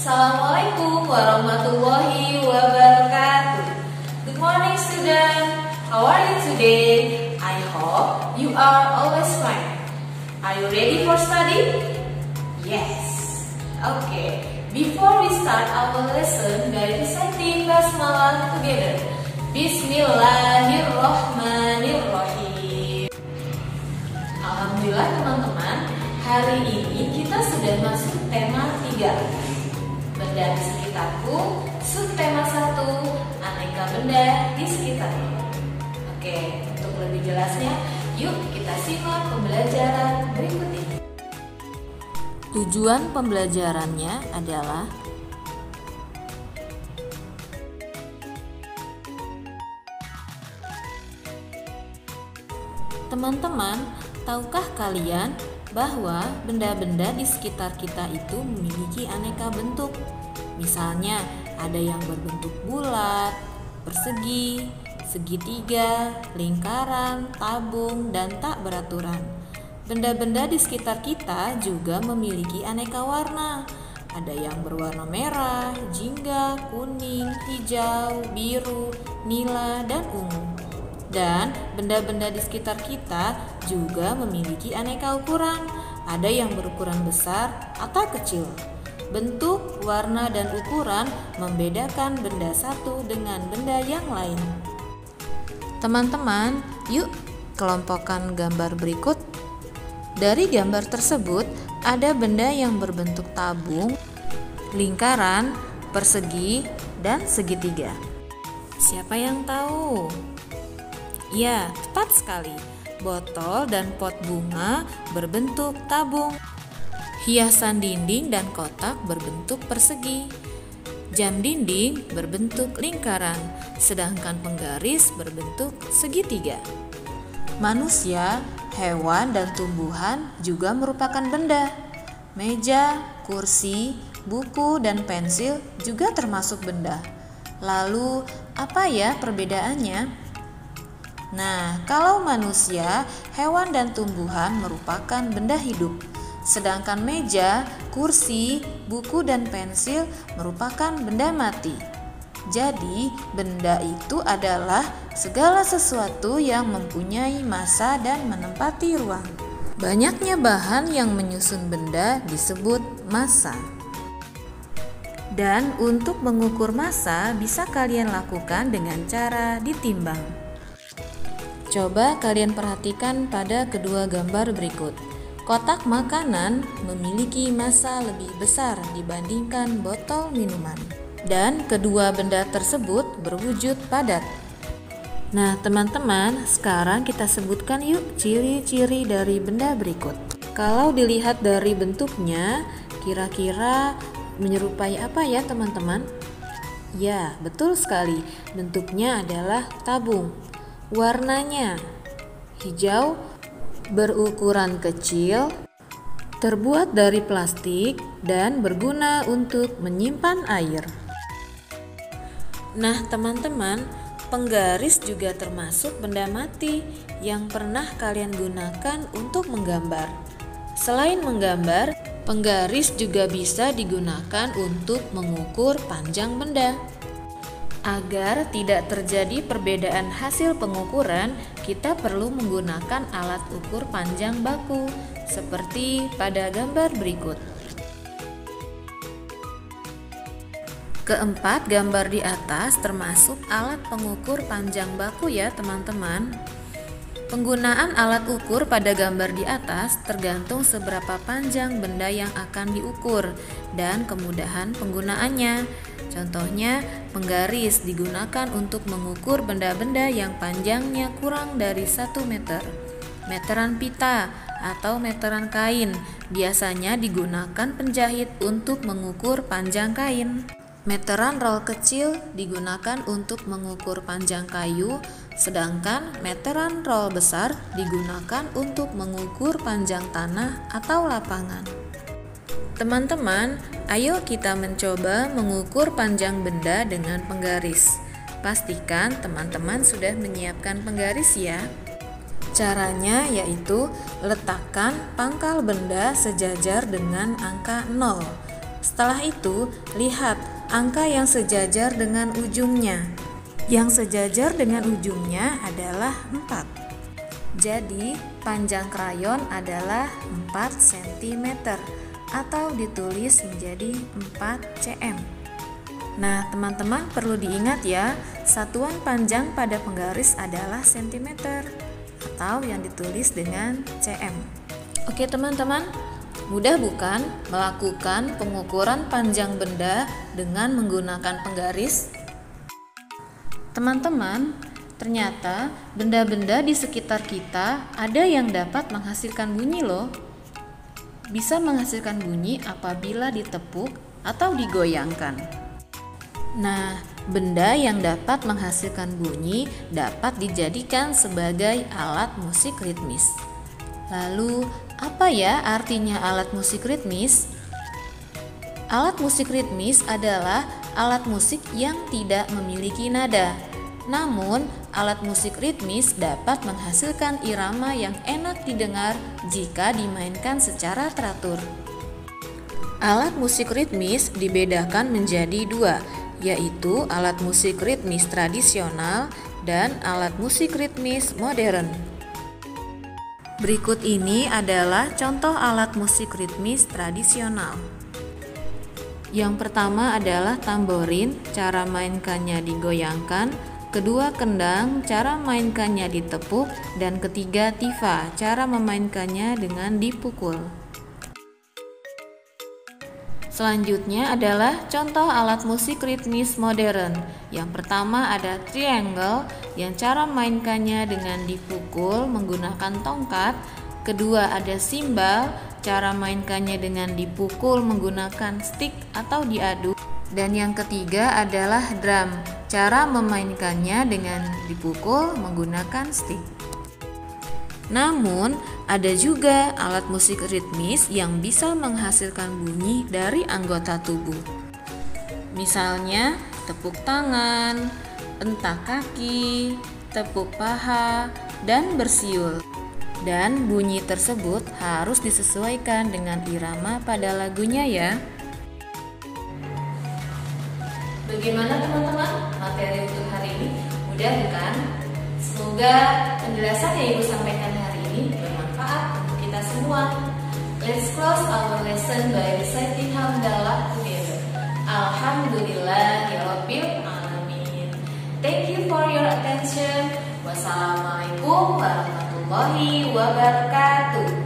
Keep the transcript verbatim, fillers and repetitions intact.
Assalamualaikum warahmatullahi wabarakatuh. Good morning student. How are you today? I hope you are always fine. Are you ready for study? Yes. Okay. Before we start our lesson by reciting basmalah together. Bismillahirrahmanirrahim. Alhamdulillah teman-teman, hari ini kita sudah masuk tema tiga. Benda di sekitarku, subtema satu, aneka benda di sekitarku. Oke, untuk lebih jelasnya, yuk kita simak pembelajaran berikut ini. Tujuan pembelajarannya adalah teman-teman, tahukah kalian bahwa benda-benda di sekitar kita itu memiliki aneka bentuk? Misalnya, ada yang berbentuk bulat, persegi, segitiga, lingkaran, tabung, dan tak beraturan. Benda-benda di sekitar kita juga memiliki aneka warna. Ada yang berwarna merah, jingga, kuning, hijau, biru, nila, dan ungu. Dan benda-benda di sekitar kita juga memiliki aneka ukuran. Ada yang berukuran besar atau kecil. Bentuk, warna, dan ukuran membedakan benda satu dengan benda yang lain. Teman-teman, yuk kelompokkan gambar berikut. Dari gambar tersebut, ada benda yang berbentuk tabung, lingkaran, persegi, dan segitiga. Siapa yang tahu? Ya, tepat sekali. Botol dan pot bunga berbentuk tabung. Hiasan dinding dan kotak berbentuk persegi. Jam dinding berbentuk lingkaran, sedangkan penggaris berbentuk segitiga. Manusia, hewan, dan tumbuhan juga merupakan benda. Meja, kursi, buku, dan pensil juga termasuk benda. Lalu, apa ya perbedaannya? Nah, kalau manusia, hewan, dan tumbuhan merupakan benda hidup, sedangkan meja, kursi, buku, dan pensil merupakan benda mati. Jadi, benda itu adalah segala sesuatu yang mempunyai massa dan menempati ruang. Banyaknya bahan yang menyusun benda disebut massa. Dan untuk mengukur massa bisa kalian lakukan dengan cara ditimbang. Coba kalian perhatikan pada kedua gambar berikut. Kotak makanan memiliki massa lebih besar dibandingkan botol minuman. Dan kedua benda tersebut berwujud padat. Nah teman-teman, sekarang kita sebutkan yuk ciri-ciri dari benda berikut. Kalau dilihat dari bentuknya, kira-kira menyerupai apa ya teman-teman? Ya, betul sekali. Bentuknya adalah tabung. Warnanya hijau, berukuran kecil, terbuat dari plastik, dan berguna untuk menyimpan air. Nah teman-teman, penggaris juga termasuk benda mati yang pernah kalian gunakan untuk menggambar. Selain menggambar, penggaris juga bisa digunakan untuk mengukur panjang benda. Agar tidak terjadi perbedaan hasil pengukuran, kita perlu menggunakan alat ukur panjang baku, seperti pada gambar berikut. Keempat gambar di atas termasuk alat pengukur panjang baku ya teman-teman. Penggunaan alat ukur pada gambar di atas tergantung seberapa panjang benda yang akan diukur dan kemudahan penggunaannya. Contohnya, penggaris digunakan untuk mengukur benda-benda yang panjangnya kurang dari satu meter. Meteran pita atau meteran kain biasanya digunakan penjahit untuk mengukur panjang kain. Meteran roll kecil digunakan untuk mengukur panjang kayu, sedangkan meteran roll besar digunakan untuk mengukur panjang tanah atau lapangan. Teman-teman, ayo kita mencoba mengukur panjang benda dengan penggaris. Pastikan teman-teman sudah menyiapkan penggaris ya. Caranya yaitu letakkan pangkal benda sejajar dengan angka nol. Setelah itu, lihat angka yang sejajar dengan ujungnya. Yang sejajar dengan ujungnya adalah empat. Jadi, panjang krayon adalah empat sentimeter atau ditulis menjadi empat cm. Nah, teman-teman perlu diingat ya, satuan panjang pada penggaris adalah sentimeter atau yang ditulis dengan cm. Oke teman-teman, mudah bukan melakukan pengukuran panjang benda dengan menggunakan penggaris? Teman-teman, ternyata benda-benda di sekitar kita ada yang dapat menghasilkan bunyi loh. Bisa menghasilkan bunyi apabila ditepuk atau digoyangkan. Nah, benda yang dapat menghasilkan bunyi dapat dijadikan sebagai alat musik ritmis. Lalu, apa ya artinya alat musik ritmis? Alat musik ritmis adalah alat musik yang tidak memiliki nada. Namun, alat musik ritmis dapat menghasilkan irama yang enak didengar jika dimainkan secara teratur. Alat musik ritmis dibedakan menjadi dua, yaitu alat musik ritmis tradisional dan alat musik ritmis modern. Berikut ini adalah contoh alat musik ritmis tradisional. Yang pertama adalah tamborin, cara mainkannya digoyangkan. Kedua, kendang, cara mainkannya ditepuk. Dan ketiga, tifa, cara memainkannya dengan dipukul. Selanjutnya adalah contoh alat musik ritmis modern. Yang pertama ada triangle, yang cara mainkannya dengan dipukul menggunakan tongkat. Kedua ada cymbal, cara mainkannya dengan dipukul menggunakan stick atau diadu. Dan yang ketiga adalah drum, cara memainkannya dengan dipukul menggunakan stick. Namun, ada juga alat musik ritmis yang bisa menghasilkan bunyi dari anggota tubuh. Misalnya, tepuk tangan, entak kaki, tepuk paha, dan bersiul. Dan bunyi tersebut harus disesuaikan dengan irama pada lagunya ya. Bagaimana teman-teman materi untuk hari ini? Mudah bukan? Semoga penjelasan yang Ibu sampaikan hari ini bermanfaat untuk kita semua. Let's close our lesson by reciting hamdalah together. Alhamdulillahirabbil alamin. Thank you for your attention. Wassalamualaikum warahmatullahi wabarakatuh.